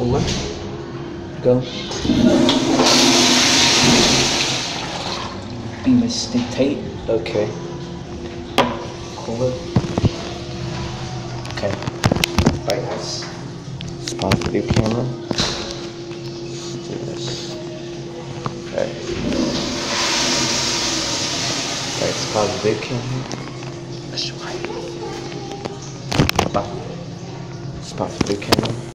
Hold Go. Be Mr. Tate. Okay. Hold it. Okay. Right, nice. Spot video camera. Do this. Okay. Right, spot video camera. Spot video camera.